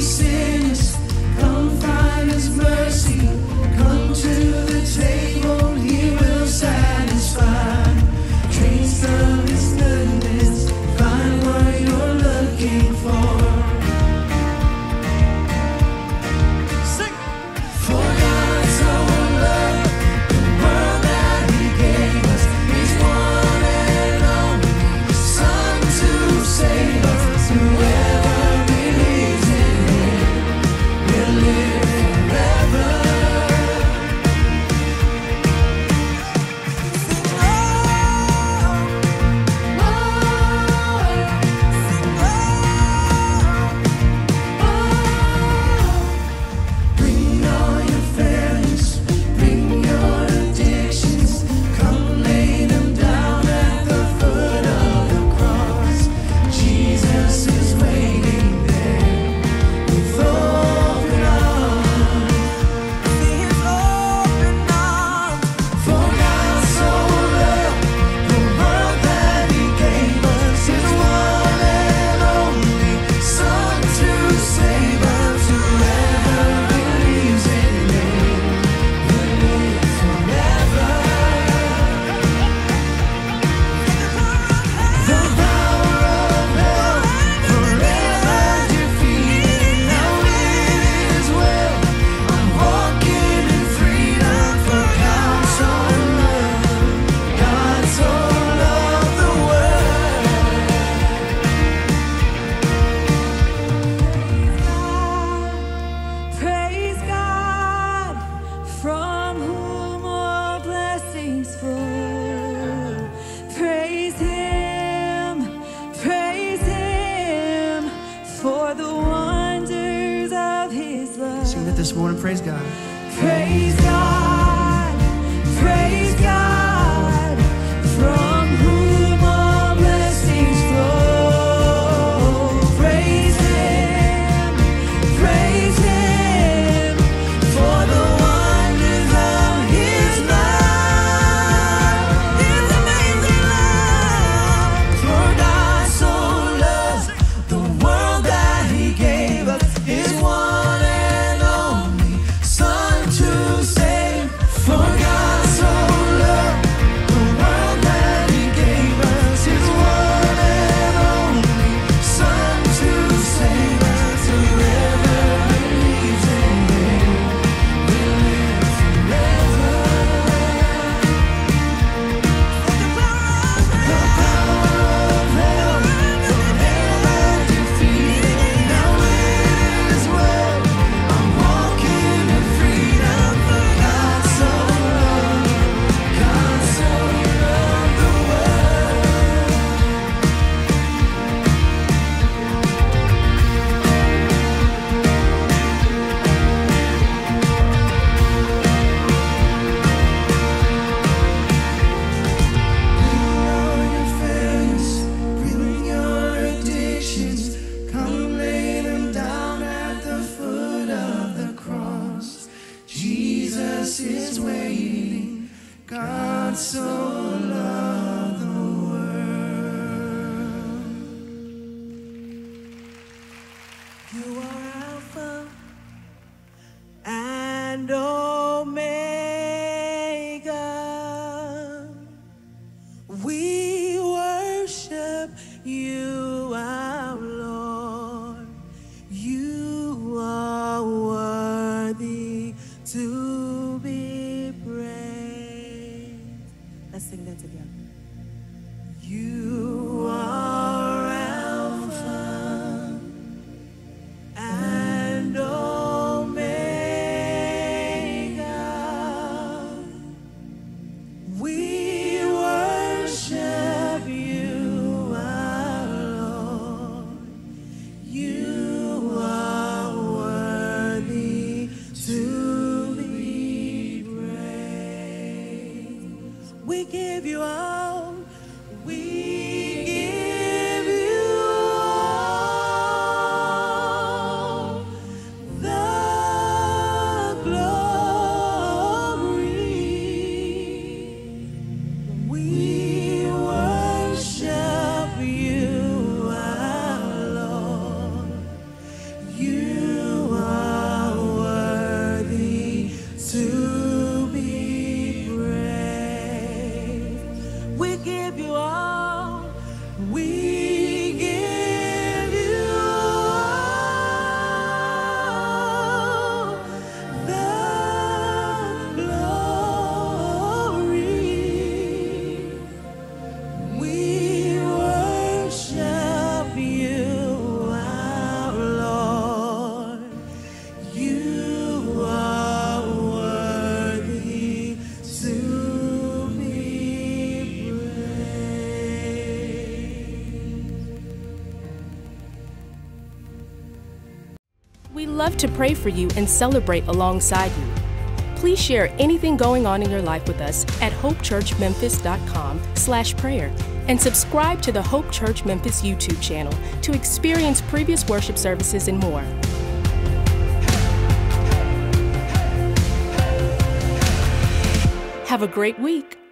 sinners, come find his mercy. Come to the table, he will satisfy. Taste of his goodness, find what you're looking for. Sing! For God so loved the world that he gave us his one and only Son to save us. Whoever believes in him will live forever. Bring all your failures, bring your addictions, come lay them down at the foot of the cross. Jesus is waiting there with open arms. His open arms. For God so loved the world that he gave us his one and only Son to save us. Whoever believes in him will live forever. The power of hell forever defeated. Now it is well. I'm walking in freedom. For God so loved the world. Praise God, from whom all blessings flow. Praise him for the wonders of his love. Sing that this morning, praise God. Praise God, from whom all blessings flow. Praise him for the wonders of his love. His amazing love. For God so loved the world that he gave us his one and only Son to save. For God so loved the world that he gave us his one and only Son to save us. Whoever believes in him will live forever. The power of hell forever defeated. Now it is well. I'm walking in freedom. For God so loved the world. Bring all your failures, bring your addictions, come lay them down at the foot of the cross. Jesus is waiting. God so loved the world. You are Alpha and Omega. We worship you, our Lord. You are worthy to be praised. Let's sing that together. You are Alpha and Omega. We worship you, our Lord. You are worthy to be praised. We give you all. We give you all the glory. We worship you, our Lord. You love to pray for you and celebrate alongside you. Please share anything going on in your life with us at hopechurchmemphis.com/prayer and subscribe to the Hope Church Memphis YouTube channel to experience previous worship services and more. Have a great week.